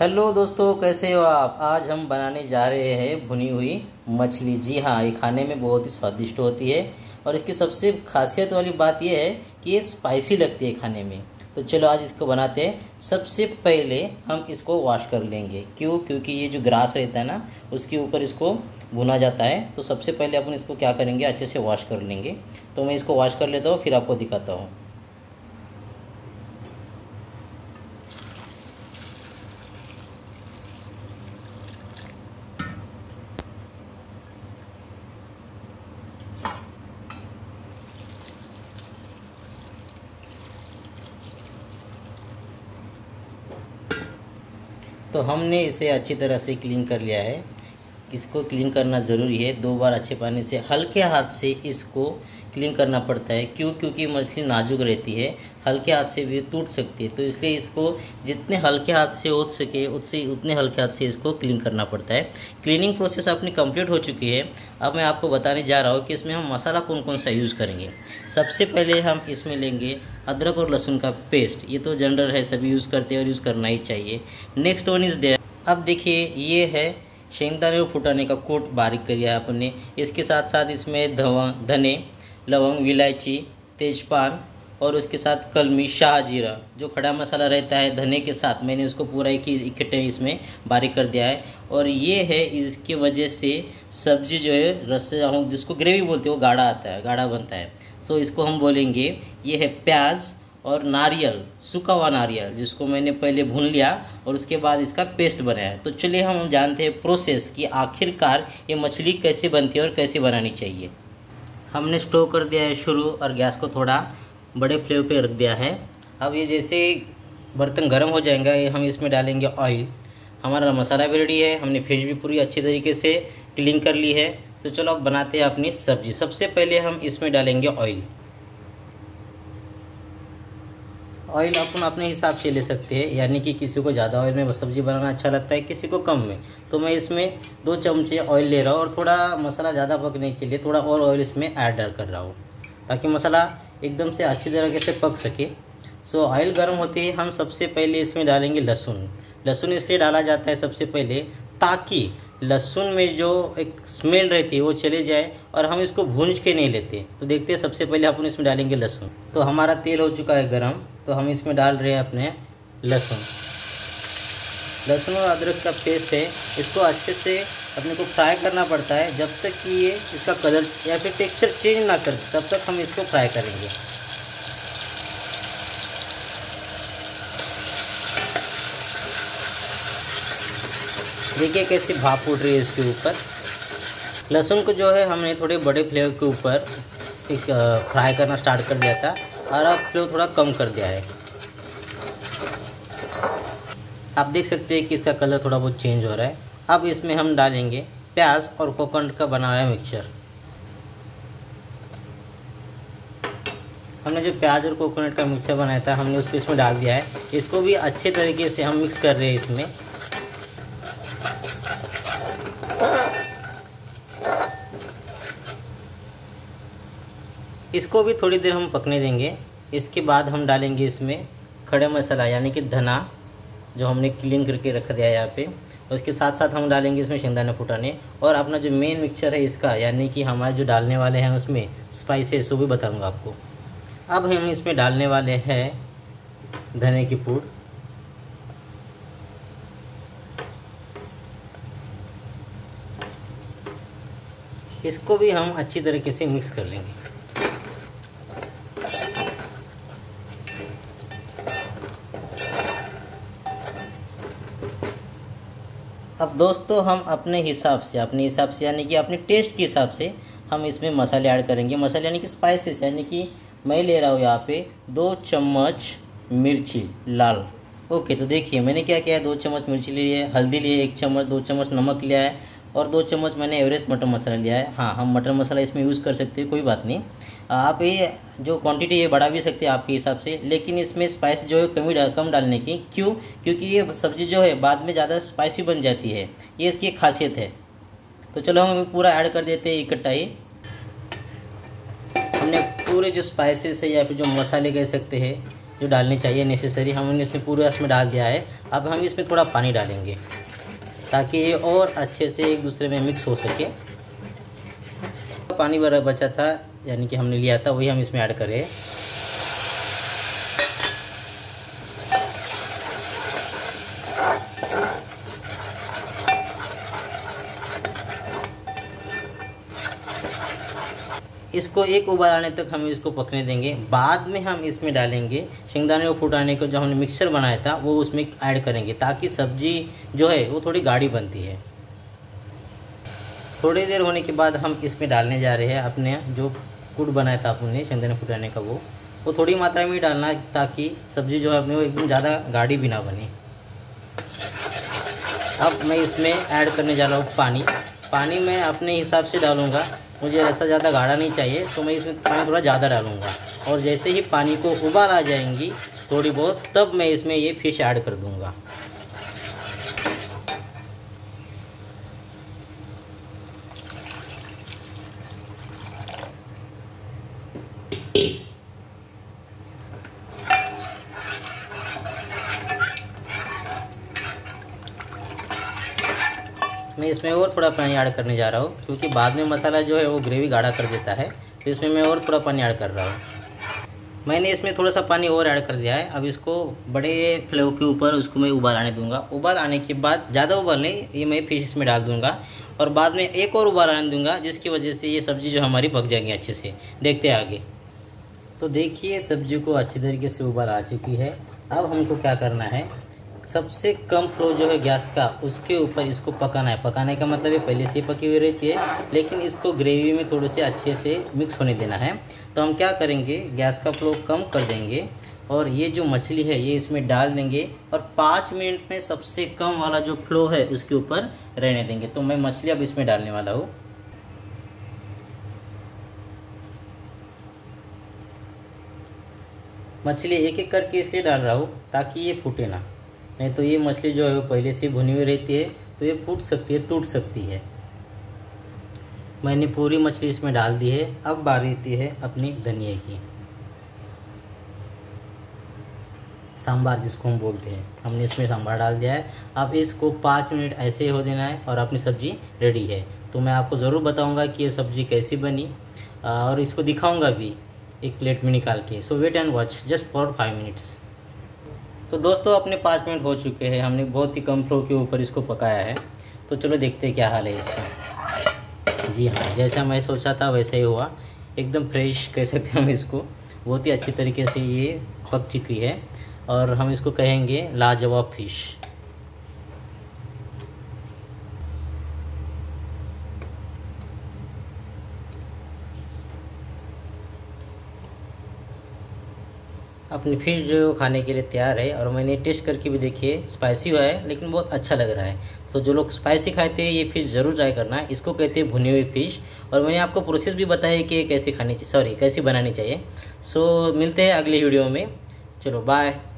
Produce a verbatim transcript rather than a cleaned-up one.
Hello दोस्तों, कैसे हो आप। आज हम बनाने जा रहे हैं भुनी हुई मछली। जी हाँ, ये खाने में बहुत ही स्वादिष्ट होती है और इसकी सबसे खासियत वाली बात यह है कि ये स्पाइसी लगती है खाने में। तो चलो आज इसको बनाते हैं। सबसे पहले हम इसको वॉश कर लेंगे। क्यों? क्योंकि ये जो ग्रास रहता है ना, उसके ऊपर इसको भुना जाता है। तो सबसे पहले अपन इसको क्या करेंगे, अच्छे से वॉश कर लेंगे। तो मैं इसको वॉश कर लेता हूँ, फिर आपको दिखाता हूँ। तो हमने इसे अच्छी तरह से क्लीन कर लिया है। इसको क्लीन करना ज़रूरी है। दो बार अच्छे पानी से हल्के हाथ से इसको क्लीन करना पड़ता है। क्यों? क्योंकि मछली नाजुक रहती है, हल्के हाथ से भी टूट सकती है। तो इसलिए इसको जितने हल्के हाथ से हो सके उससे उतने हल्के हाथ से इसको क्लीन करना पड़ता है। क्लीनिंग प्रोसेस अपनी कंप्लीट हो चुकी है। अब मैं आपको बताने जा रहा हूँ कि इसमें हम मसाला कौन कौन सा यूज़ करेंगे। सबसे पहले हम इसमें लेंगे अदरक और लहसुन का पेस्ट। ये तो जनरल है, सभी यूज़ करते हैं और यूज़ करना ही चाहिए। Next one is there. अब देखिए, ये है शेंगदाने और फुटाने का कोट बारीक किया है आपने। इसके साथ साथ इसमें धवा धने, लवंग, इलायची, तेजपान और उसके साथ कलमी, शाह जीरा, जो खड़ा मसाला रहता है धने के साथ, मैंने उसको पूरा एक ही इकट्ठे इसमें बारीक कर दिया है। और ये है, इसकी वजह से सब्जी जो है रस जिसको ग्रेवी बोलते हैं वो गाढ़ा आता है, गाढ़ा बनता है। तो इसको हम बोलेंगे, ये है प्याज और नारियल, सूखा हुआ नारियल, जिसको मैंने पहले भून लिया और उसके बाद इसका पेस्ट बनाया। तो चलिए हम जानते हैं प्रोसेस कि आखिरकार ये मछली कैसे बनती है और कैसे बनानी चाहिए। हमने स्टोव कर दिया है शुरू और गैस को थोड़ा बड़े फ्लेम पे रख दिया है। अब ये जैसे बर्तन गर्म हो जाएगा, ये हम इसमें डालेंगे ऑयल। हमारा मसाला भी रेडी है, हमने फिश भी पूरी अच्छी तरीके से क्लीन कर ली है। तो चलो अब बनाते हैं अपनी सब्जी। सबसे पहले हम इसमें डालेंगे ऑयल। ऑयल अपन अपने हिसाब से ले सकते हैं, यानी कि किसी को ज़्यादा ऑयल में सब्ज़ी बनाना अच्छा लगता है, किसी को कम में। तो मैं इसमें दो चमचे ऑयल ले रहा हूँ और थोड़ा मसाला ज़्यादा पकने के लिए थोड़ा और ऑयल इसमें ऐड कर रहा हूँ, ताकि मसाला एकदम से अच्छी तरीके से पक सके। सो ऑयल गर्म होते ही हम सबसे पहले इसमें डालेंगे लहसुन। लहसुन इसलिए डाला जाता है सबसे पहले ताकि लहसुन में जो एक स्मेल रहती है वो चले जाए और हम इसको भूंज के नहीं लेते। तो देखते हैं, सबसे पहले अपन इसमें डालेंगे लहसुन। तो हमारा तेल हो चुका है गरम, तो हम इसमें डाल रहे हैं अपने लहसुन। लहसुन और अदरक का पेस्ट है, इसको अच्छे से अपने को फ्राई करना पड़ता है जब तक कि ये इसका कलर या फिर टेक्सचर चेंज ना कर, तब तक हम इसको फ्राई करेंगे। देखिए कैसी भाप उठ रही है इसके ऊपर। लहसुन को जो है हमने थोड़े बड़े फ्लेम के ऊपर एक फ्राई करना स्टार्ट कर दिया था और अब फ्लेम थोड़ा कम कर दिया है। आप देख सकते हैं कि इसका कलर थोड़ा बहुत चेंज हो रहा है। अब इसमें हम डालेंगे प्याज और कोकोनट का बना हुआ मिक्सचर। हमने जो प्याज और कोकोनट का मिक्सचर बनाया था, हमने उसको इसमें डाल दिया है। इसको भी अच्छे तरीके से हम मिक्स कर रहे हैं इसमें। इसको भी थोड़ी देर हम पकने देंगे। इसके बाद हम डालेंगे इसमें खड़े मसाला, यानी कि धना, जो हमने क्लीन करके रख दिया है यहाँ पे। उसके साथ साथ हम डालेंगे इसमें शेंगदाने फुटाने और अपना जो मेन मिक्सचर है इसका, यानी कि हमारे जो डालने वाले हैं उसमें स्पाइसेस, वो भी बताऊँगा आपको। अब हम इसमें डालने वाले हैं धने की पूड़, इसको भी हम अच्छी तरीके से मिक्स कर लेंगे। अब दोस्तों हम अपने हिसाब से अपने हिसाब से यानी कि अपने टेस्ट के हिसाब से हम इसमें मसाले ऐड करेंगे। मसाले यानी कि स्पाइसेस, यानी कि मैं ले रहा हूँ यहाँ पे दो चम्मच मिर्ची लाल। ओके, तो देखिए मैंने क्या किया है, दो चम्मच मिर्ची ली है, हल्दी ली है एक चम्मच, दो चम्मच नमक लिया है और दो चम्मच मैंने एवरेस्ट मटर मसाला लिया है। हाँ, हम मटर मसाला इसमें यूज़ कर सकते हैं, कोई बात नहीं। आप ये जो क्वांटिटी है बढ़ा भी सकते हैं आपके हिसाब से, लेकिन इसमें स्पाइस जो है कमी कम डालने की। क्यों? क्योंकि ये सब्ज़ी जो है बाद में ज़्यादा स्पाइसी बन जाती है, ये इसकी एक खासियत है। तो चलो हम पूरा ऐड कर देते हैं इकट्ठा ही। हमने पूरे जो स्पाइसेस है या फिर जो मसाले कह सकते हैं जो डालनी चाहिए नेसेसरी हमने इसमें पूरा इसमें डाल दिया है। अब हम इसमें थोड़ा पानी डालेंगे ताकि ये और अच्छे से एक दूसरे में मिक्स हो सके। पानी बड़ा बचा था यानी कि हमने लिया था वही हम इसमें ऐड करें। इसको एक उबाल आने तक हम इसको पकने देंगे। बाद में हम इसमें डालेंगे शेंगदाने और फुटाने को जो हमने मिक्सचर बनाया था वो उसमें ऐड करेंगे ताकि सब्जी जो है वो थोड़ी गाढ़ी बनती है। थोड़ी देर होने के बाद हम इसमें डालने जा रहे हैं अपने जो कूट बनाया था अपने शेंगदाने फुटाने का वो वो थोड़ी मात्रा में ही डालना है ताकि सब्जी जो है अपने वो एकदम ज़्यादा गाढ़ी भी ना बने। अब मैं इसमें ऐड करने जा रहा हूँ पानी। पानी मैं अपने हिसाब से डालूँगा, मुझे ऐसा ज़्यादा गाढ़ा नहीं चाहिए तो मैं इसमें पानी थोड़ा ज़्यादा डालूँगा। और जैसे ही पानी को उबाल आ जाएंगी थोड़ी बहुत तब मैं इसमें ये फिश ऐड कर दूँगा। मैं इसमें और थोड़ा पानी ऐड करने जा रहा हूँ क्योंकि बाद में मसाला जो है वो ग्रेवी गाढ़ा कर देता है, तो इसमें मैं और थोड़ा पानी ऐड कर रहा हूँ। मैंने इसमें थोड़ा सा पानी और ऐड कर दिया है। अब इसको बड़े फ्लेम के ऊपर उसको मैं उबाल आने दूंगा। उबाल आने के बाद ज़्यादा उबाल नहीं, ये मैं फिश इसमें डाल दूंगा और बाद में एक और उबाल आने दूंगा जिसकी वजह से ये सब्ज़ी जो हमारी पक जाएंगी अच्छे से। देखते हैं आगे। तो देखिए सब्जी को अच्छी तरीके से उबाल आ चुकी है। अब हमको क्या करना है, सबसे कम फ्लो जो है गैस का उसके ऊपर इसको पकाना है। पकाने का मतलब ये पहले से ही पकी हुई रहती है लेकिन इसको ग्रेवी में थोड़े से अच्छे से मिक्स होने देना है। तो हम क्या करेंगे, गैस का फ्लो कम कर देंगे और ये जो मछली है ये इसमें डाल देंगे और पाँच मिनट में सबसे कम वाला जो फ्लो है उसके ऊपर रहने देंगे। तो मैं मछली अब इसमें डालने वाला हूँ। मछली एक एक करके इसलिए डाल रहा हूँ ताकि ये फूटे ना, नहीं तो ये मछली जो है वो पहले से भुनी हुई रहती है तो ये फूट सकती है, टूट सकती है। मैंने पूरी मछली इसमें डाल दी है। अब बारी आती है अपनी धनिया की, सांबार जिसको हम बोलते हैं। हमने इसमें सांबार डाल दिया है। अब इसको पाँच मिनट ऐसे ही हो देना है और अपनी सब्ज़ी रेडी है। तो मैं आपको ज़रूर बताऊंगा कि ये सब्ज़ी कैसी बनी और इसको दिखाऊंगा भी एक प्लेट में निकाल के। So wait and watch just for five minutes. तो दोस्तों अपने पाँच मिनट हो चुके हैं। हमने बहुत ही कम फ्लो के ऊपर इसको पकाया है। तो चलो देखते हैं क्या हाल है इसका। जी हाँ, जैसा मैं सोचा था वैसे ही हुआ, एकदम फ्रेश कह सकते हैं हम इसको। बहुत ही अच्छी तरीके से ये पक चुकी है और हम इसको कहेंगे लाजवाब फिश। अपनी फिश जो खाने के लिए तैयार है और मैंने टेस्ट करके भी देखिए, स्पाइसी हुआ है लेकिन बहुत अच्छा लग रहा है। सो जो लोग स्पाइसी खाते हैं ये फ़िश ज़रूर ट्राई करना है। इसको कहते हैं भुनी हुई फ़िश और मैंने आपको प्रोसेस भी बताया कि कैसे खानी चाहिए, सॉरी कैसे बनानी चाहिए। सो मिलते हैं अगली वीडियो में। चलो बाय।